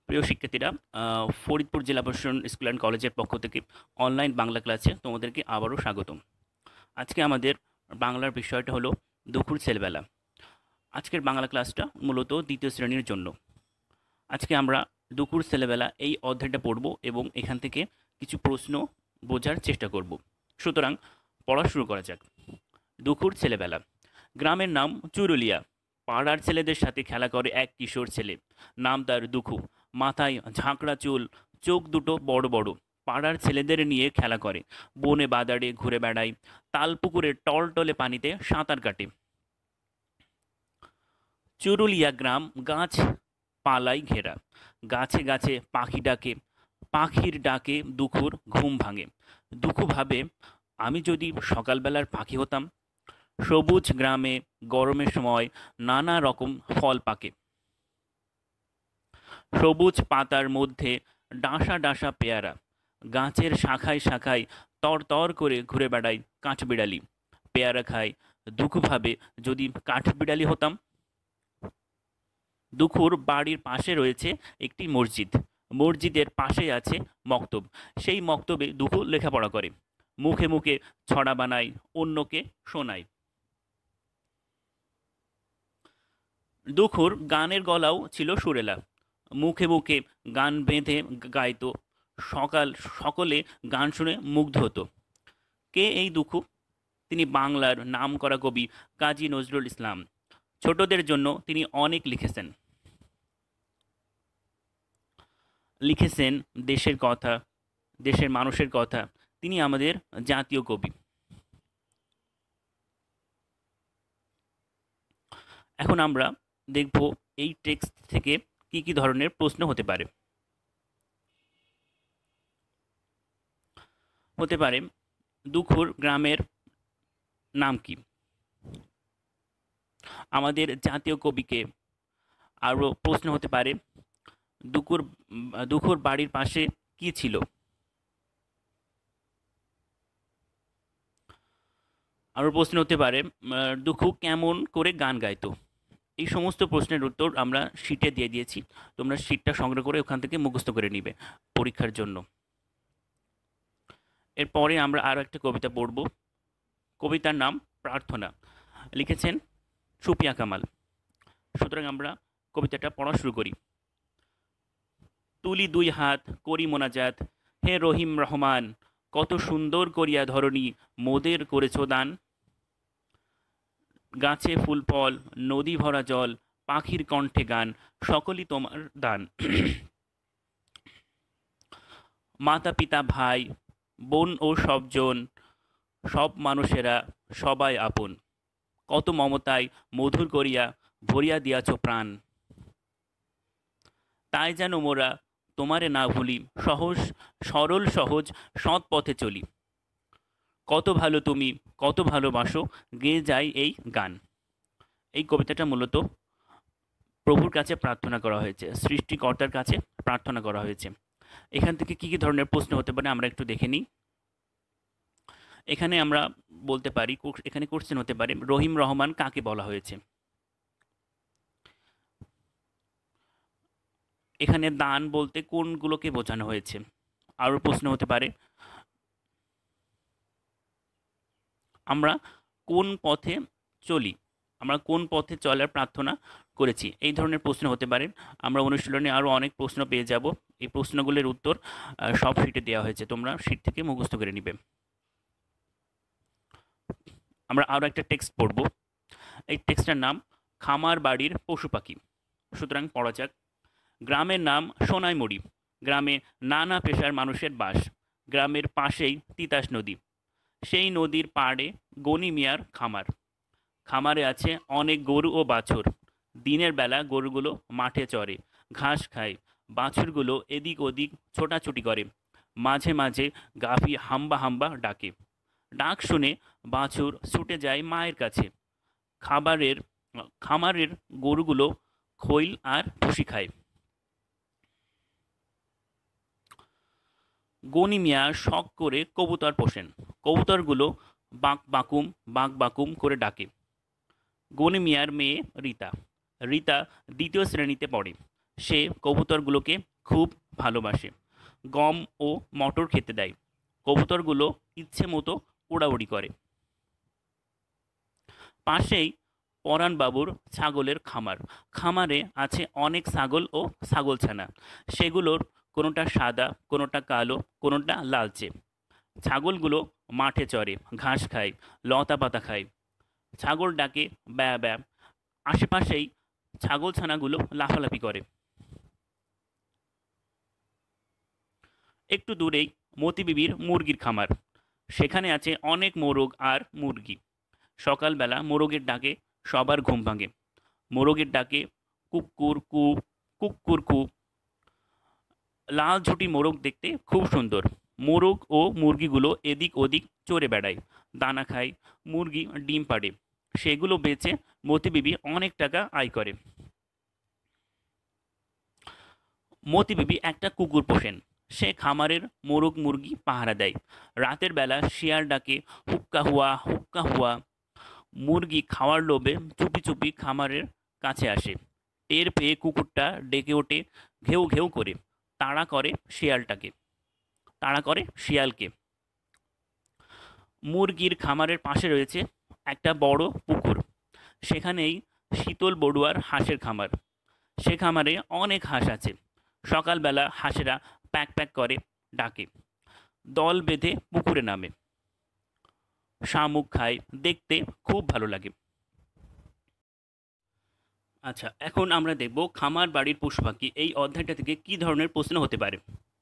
প্রিয় শিক্ষার্থীরা, ফরিদপুর জেলা প্রশাসন স্কুল অ্যান্ড কলেজের পক্ষ থেকে অনলাইন বাংলা ক্লাসে তোমাদেরকে আবারও স্বাগতম। আজকে আমাদের বাংলার বিষয়টা হলো দুখুর ছেলেবেলা। আজকের বাংলা ক্লাসটা মূলত দ্বিতীয় শ্রেণীর জন্য। আজকে আমরা দুখুর ছেলেবেলা এই অধ্যায়টা পড়ব এবং এখান থেকে কিছু প্রশ্ন বোঝার চেষ্টা করব। সুতরাং পড়া শুরু করা যাক। দুখুর ছেলেবেলা। গ্রামের নাম চুরুলিয়া। পাড়ার ছেলেদের সাথে খেলা করে এক কিশোর ছেলে, নাম তার দুখু। মাথায় ঝাঁকড়া চুল, চোখ দুটো বড় বড়। পাড়ার ছেলেদের নিয়ে খেলা করে, বনে বাদারে ঘুরে বেড়ায়, তালপুকুরের টলটলে পানিতে সাঁতার কাটে। চুরুলিয়া গ্রাম গাছ পালায় ঘেরা। গাছে গাছে পাখি ডাকে, পাখির ডাকে দুখুর ঘুম ভাঙে। দুখু ভাবে, আমি যদি সকালবেলার পাখি হতাম। সবুজ গ্রামে গরমের সময় নানা রকম ফল পাকে। সবুজ পাতার মধ্যে ডাঁসা ডাঁসা পেয়ারা। গাছের শাখায় শাখায় তর করে ঘুরে বেড়ায় কাঠবিড়ালি, পেয়ারা খায়। দুখু ভাবে, যদি কাঠবিড়ালি হতাম। দুখুর বাড়ির পাশে রয়েছে একটি মসজিদ। মসজিদের পাশেই আছে মক্তব। সেই মক্তবে দুখু লেখাপড়া করে, মুখে মুখে ছড়া বানায়, অন্যকে শোনায়। দুখুর গানের গলাও ছিল সুরেলা, মুখে মুখে গান বেঁধে গাইতো। সকলে গান শুনে মুগ্ধ হতো। কে এই দুখু? তিনি বাংলার নামকরা কবি কাজী নজরুল ইসলাম। ছোটদের জন্য তিনি অনেক লিখেছেন দেশের কথা, দেশের মানুষের কথা। তিনি আমাদের জাতীয় কবি। এখন আমরা দেখব এই টেক্সট থেকে কি কি ধরনের প্রশ্ন হতে পারে। দুখুর গ্রামের নাম কি? আমাদের জাতীয় কবিকে। আরও প্রশ্ন হতে পারে, দুখুর বাড়ির পাশে কি ছিল? আরও প্রশ্ন হতে পারে, দুখু কেমন করে গান গাইতো? এই সমস্ত প্রশ্নের উত্তর আমরা শিটে দিয়ে দিয়েছি। তোমরা শিটটা সংগ্রহ করে ওখান থেকে মুখস্থ করে নিবে পরীক্ষার জন্য। এরপরে আমরা আরও একটা কবিতা পড়ব। কবিতার নাম প্রার্থনা, লিখেছেন সুপিয়া কামাল। সুতরাং আমরা কবিতাটা পড়া শুরু করি। তুলি দুই হাত করি মোনাজাত, হে রহিম রহমান, কত সুন্দর করিয়া ধরণী মোদের করেছ দান। গাছে ফুল ফল, নদী ভরা জল, পাখির কণ্ঠে গান, সকলই তোমার দান। মাতা পিতা ভাই বোন ও সবজন, সব মানুষেরা সবাই আপন, কত মমতায় মধুর করিয়া ভরিয়া দিয়াছ প্রাণ। তাই যেন মোরা তোমারে না ভুলি, সরল সহজ সৎ পথে চলি। কত ভালো তুমি, কত ভালোবাসো, গেয়ে যায় এই গান। এই কবিতাটা মূলত প্রভুর কাছে প্রার্থনা করা হয়েছে, সৃষ্টিকর্তার কাছে প্রার্থনা করা হয়েছে। এখান থেকে কি কি ধরনের প্রশ্ন হতে পারে আমরা একটু দেখে নিই। এখানে আমরা বলতে পারি, এখানে কোশ্চেন হতে পারে, রহিম রহমান কাকে বলা হয়েছে? এখানে দান বলতে কোনগুলোকে বোঝানো হয়েছে? আরও প্রশ্ন হতে পারে, আমরা কোন পথে চলি, আমরা কোন পথে চলার প্রার্থনা করেছি? এই ধরনের প্রশ্ন হতে পারে। আমরা অনুশীলনে আরও অনেক প্রশ্ন পেয়ে যাব। এই প্রশ্নগুলোর উত্তর সব শিটে দেওয়া হয়েছে, তোমরা শিট থেকে মুখস্থ করে নিবে। আমরা আরও একটা টেক্সট পড়ব। এই টেক্সটের নাম খামার বাড়ির পশু পাখি। সুতরাং পড়া যাক। গ্রামের নাম সোনাইমুড়ি। গ্রামে নানা পেশার মানুষের বাস। গ্রামের পাশেই তিতাস নদী। সেই নদীর পাড়ে গনি মিয়ার খামার। খামারে আছে অনেক গরু ও বাছুর। দিনের বেলা গরুগুলো মাঠে চড়ে, ঘাস খায়। বাছুরগুলো এদিক ওদিক ছোটাছুটি করে। মাঝে মাঝে গাভী হাম্বা হাম্বা ডাকে। ডাক শুনে বাছুর ছুটে যায় মায়ের কাছে। খামারের গরুগুলো খৈল আর ভুসি খায়। গনি মিয়া শখ করে কবুতর পোষেন। কবুতরগুলো বাঁক বাঁকুম করে ডাকে। গনি মিয়ার মেয়ে রীতা। রীতা দ্বিতীয় শ্রেণীতে পড়ে। সে কবুতরগুলোকে খুব ভালোবাসে। গম ও মটর খেতে দেয়। কবুতরগুলো ইচ্ছে মতো উড়াউড়ি করে। পাশেই পরাণবাবুর ছাগলের খামার। খামারে আছে অনেক ছাগল ও ছাগলছানা। সেগুলোর কোনোটা সাদা, কোনোটা কালো, কোনোটা লালচে। ছাগলগুলো মাঠে চরে, ঘাস খায়, লতা পাতা খায়। ছাগল ডাকে ব্যা ব্যা। আশেপাশেই ছাগলছানাগুলো লাফালাফি করে। একটু দূরেই মতি বিবির মুরগির খামার। সেখানে আছে অনেক মোরগ আর মুরগি। সকালবেলা মোরগের ডাকে সবার ঘুম ভাঙে। মোরগের ডাকে কুক্কুর কু, কুক্কুর কু। লাল ঝুঁটি মোরগ দেখতে খুব সুন্দর। মোরগ ও মুরগিগুলো এদিক ওদিক চড়ে বেড়ায়, দানা খায়। মুরগি ডিম পাড়ে, সেগুলো বেচে মতি বিবি অনেক টাকা আয় করে। মতি বিবি একটা কুকুর পোষেন। সে খামারের মোরগ মুরগি পাহারা দেয়। রাতের বেলা শিয়াল ডাকে হুক্কা হুয়া, হুক্কা হুয়া। মুরগি খাওয়ার লোভে চুপি চুপি খামারের কাছে আসে। টের পেয়ে কুকুরটা ডেকে ওঠে ঘেউ ঘেউ করে। তাড়া করে শিয়ালটাকে, তাড়া করে শিয়ালকে। মুরগির খামারের পাশে রয়েছে একটা বড় পুকুর। সেখানেই শীতল বড়ুয়ার হাঁসের খামার। সে খামারে অনেক হাঁস আছে। সকালবেলা হাঁসেরা প্যাক প্যাক করে ডাকে। দল বেঁধে পুকুরে নামে, শামুক খায়। দেখতে খুব ভালো লাগে। আচ্ছা, এখন আমরা দেখব খামার বাড়ির পশু পাখি। এই অধ্যায়টা থেকে কী ধরনের প্রশ্ন হতে পারে।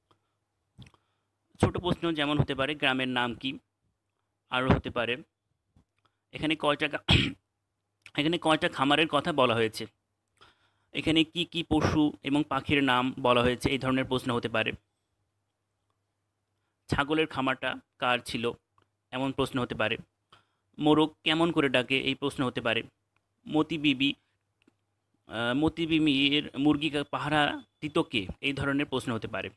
ছোট প্রশ্ন যেমন হতে পারে গ্রামের নাম কি, আরও হতে পারে এখানে কয়টা খামারের কথা বলা হয়েছে, এখানে কি কি পশু এবং পাখির নাম বলা হয়েছে, এই ধরনের প্রশ্ন হতে পারে। ছাগলের খামারটা কার ছিল, এমন প্রশ্ন হতে পারে। মোরগ কেমন করে ডাকে, এই প্রশ্ন হতে পারে। মতি বিবির মুরগি পাহারা দিত কে, এই ধরনের প্রশ্ন হতে পারে।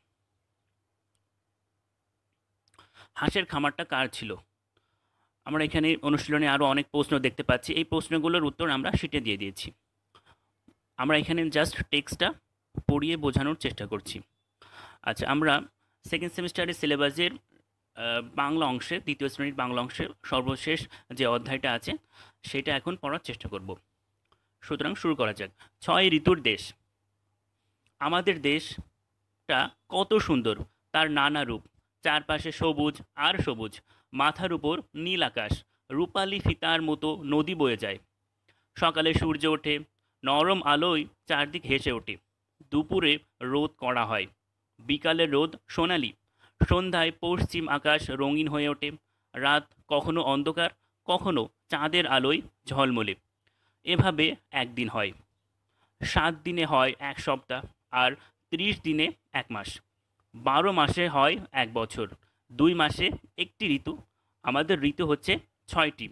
হাঁসের খামারটা কার ছিল। আমরা এখানে অনুশীলনে আরও অনেক প্রশ্ন দেখতে পাচ্ছি। এই প্রশ্নগুলোর উত্তর আমরা শিটে দিয়ে দিয়েছি। আমরা এখানে জাস্ট টেক্সটটা পড়িয়ে বোঝানোর চেষ্টা করছি। আচ্ছা, আমরা সেকেন্ড সেমিস্টারের সিলেবাসের বাংলা অংশে, দ্বিতীয় শ্রেণীর বাংলা অংশে সর্বশেষ যে অধ্যায়টা আছে সেটা এখন পড়ার চেষ্টা করব। সুতরাং শুরু করা যাক। 6 ঋতুর দেশ। আমাদের দেশটা কত সুন্দর, তার নানা রূপ। চারপাশে সবুজ আর সবুজ। মাথার উপর নীল আকাশ, রূপালি ফিতার মতো নদী বয়ে যায়। সকালে সূর্য ওঠে, নরম আলোয় চারদিক হেসে ওঠে। দুপুরে রোদ কড়া হয়, বিকালে রোদ সোনালি। সন্ধ্যায় পশ্চিম আকাশ রঙিন হয়ে ওঠে। রাত কখনো অন্ধকার, কখনো চাঁদের আলোয় ঝলমলে। এভাবে একদিন হয়, 7 দিনে হয় এক সপ্তাহ, আর 30 দিনে এক মাস। 12 মাসে হয় এক বছর। 2 মাসে একটি ঋতু। আমাদের ঋতু হচ্ছে 6টি।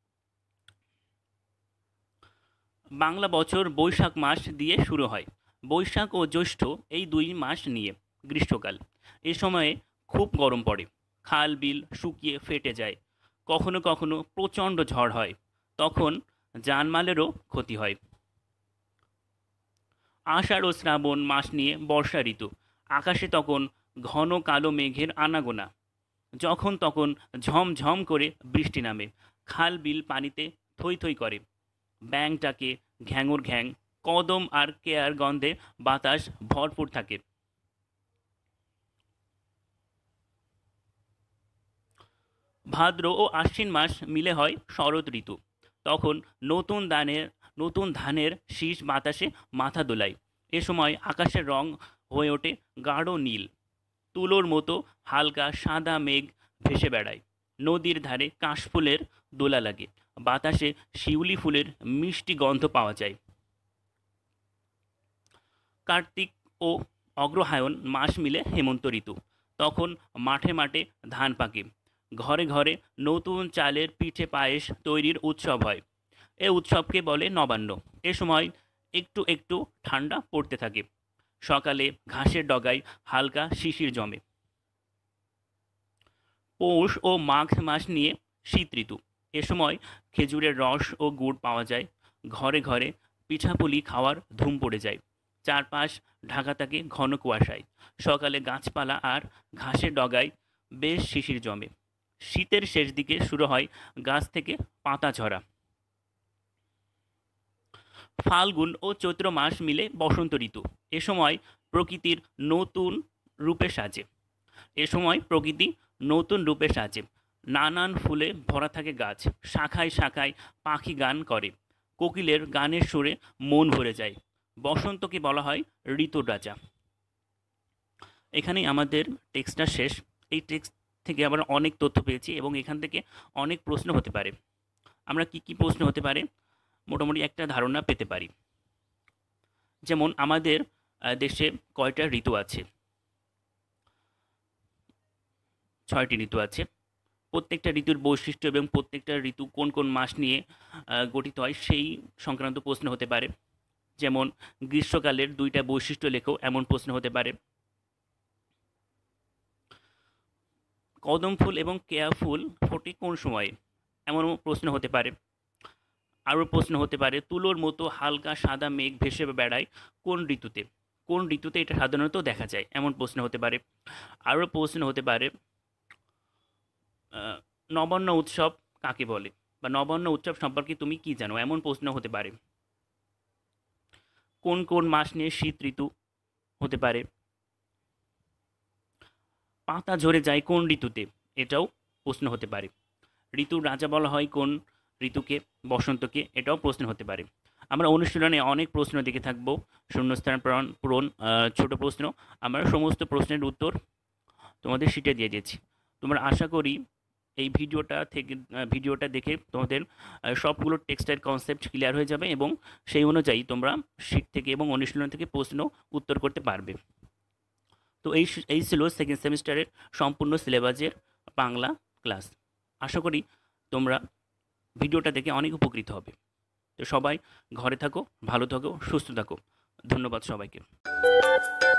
বাংলা বছর বৈশাখ মাস দিয়ে শুরু হয়। বৈশাখ ও জ্যৈষ্ঠ এই 2 মাস নিয়ে গ্রীষ্মকাল। এ সময়ে খুব গরম পড়ে, খাল বিল শুকিয়ে ফেটে যায়। কখনো কখনো প্রচণ্ড ঝড় হয়, তখন জানমালেরও ক্ষতি হয়। আষাঢ় ও শ্রাবণ মাস নিয়ে বর্ষা ঋতু। আকাশে তখন ঘন কালো মেঘের আনাগোনা। যখন তখন ঝমঝম করে বৃষ্টি নামে। খাল বিল পানিতে থই থই করে। ব্যাঙ ডাকে ঘ্যাঙুর ঘ্যাং। কদম আর কেয়ার গন্ধে বাতাস ভরপুর থাকে। ভাদ্র ও আশ্বিন মাস মিলে হয় শরৎ ঋতু। তখন নতুন ধানের শীষ বাতাসে মাথা দোলায়। এ সময় আকাশের রং হয়ে ওঠে গাঢ় নীল। তুলোর মতো হালকা সাদা মেঘ ভেসে বেড়ায়। নদীর ধারে কাশফুলের দোলা লাগে। বাতাসে শিউলি ফুলের মিষ্টি গন্ধ পাওয়া যায়। কার্তিক ও অগ্রহায়ণ মাস মিলে হেমন্ত ঋতু। তখন মাঠে মাঠে ধান পাকে। ঘরে ঘরে নতুন চালের পিঠে পায়েস তৈরির উৎসব হয়। এ উৎসবকে বলে নবান্ন। এ সময় একটু একটু ঠান্ডা পড়তে থাকে। সকালে ঘাসের ডগায় হালকা শিশির জমে। পৌষ ও মাঘ মাস নিয়ে শীত ঋতু। এ সময় খেজুরের রস ও গুড় পাওয়া যায়। ঘরে ঘরে পিঠাপুলি খাওয়ার ধুম পড়ে যায়। চারপাশ ঢাকা থাকে ঘন কুয়াশায়। সকালে গাছপালা আর ঘাসের ডগায় বেশ শিশির জমে। শীতের শেষ দিকে শুরু হয় গাছ থেকে পাতা ঝরা। ফাল্গুন ও চৈত্র মাস মিলে বসন্ত ঋতু। এ সময় প্রকৃতির নতুন রূপে সাজে। প্রকৃতি নতুন রূপে সাজে। নানান ফুলে ভরা থাকে গাছ। শাখায় শাখায় পাখি গান করে। কোকিলের গানের সুরে মন ভরে যায়। বসন্তকে বলা হয় ঋতুর রাজা। এখানেই আমাদের টেক্সটটা শেষ। এই টেক্সট থেকে আমরা অনেক তথ্য পেয়েছি এবং এখান থেকে অনেক প্রশ্ন হতে পারে। আমরা কি প্রশ্ন হতে পারে মোটামুটি একটা ধারণা পেতে পারি। যেমন আমাদের দেশে কয়টা ঋতু আছে? 6টি ঋতু আছে। প্রত্যেকটা ঋতুর বৈশিষ্ট্য এবং প্রত্যেকটা ঋতু কোন কোন মাস নিয়ে গঠিত হয় সেই সংক্রান্ত প্রশ্ন হতে পারে। যেমন গ্রীষ্মকালের 2টা বৈশিষ্ট্য লেখো, এমন প্রশ্ন হতে পারে। কদম ফুল এবং কেয়া ফুল ফোটে কোন সময়ে? এমন প্রশ্ন হতে পারে। আরও প্রশ্ন হতে পারে তুলোর মতো হালকা সাদা মেঘ ভেসে বেড়ায় কোন ঋতুতে? কোন ঋতুতে এটা সাধারণত দেখা যায়? এমন প্রশ্ন হতে পারে। আরও প্রশ্ন হতে পারে নবান্ন উৎসব কাকে বলে, বা নবান্ন উৎসব সম্পর্কে তুমি কি জানো? এমন প্রশ্ন হতে পারে। কোন কোন মাস নিয়ে শীত ঋতু হতে পারে। পাতা ঝরে যায় কোন ঋতুতে? এটাও প্রশ্ন হতে পারে। ঋতুর রাজা বলা হয় কোন ঋতুকে? বসন্তকে। এটাও প্রশ্ন হতে পারে। আমরা অনুশীলনে অনেক প্রশ্ন দেখে থাকবো, শূন্যস্থান পূরণ, ছোট প্রশ্ন। আমরা সমস্ত প্রশ্নের উত্তর তোমাদের শিটে দিয়ে দিয়েছি। তোমরা আশা করি এই ভিডিওটা দেখে তোমাদের সবগুলো টেক্সটের কনসেপ্ট ক্লিয়ার হয়ে যাবে এবং সেই অনুযায়ী তোমরা শিট থেকে এবং অনুশীলন থেকে প্রশ্ন উত্তর করতে পারবে। তো এই ছিল সেকেন্ড সেমিস্টারের সম্পূর্ণ সিলেবাসের বাংলা ক্লাস। আশা করি তোমরা ভিডিওটা দেখে অনেক উপকৃত হবে। তো সবাই ঘরে থাকো, ভালো থাকো, সুস্থ থাকো। ধন্যবাদ সবাইকে।